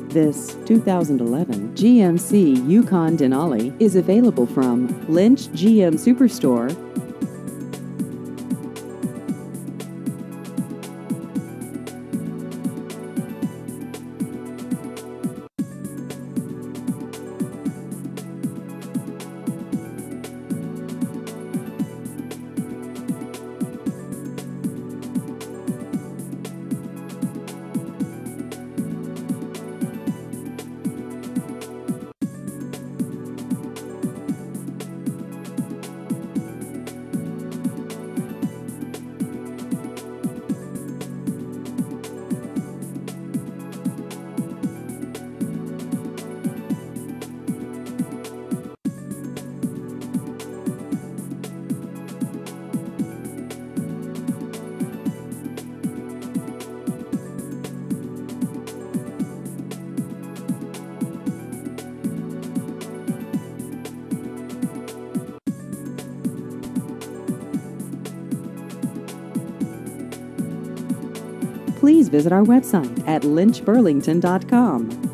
This 2011 GMC Yukon Denali is available from Lynch GM Superstore. Please visit our website at lynchburlington.com.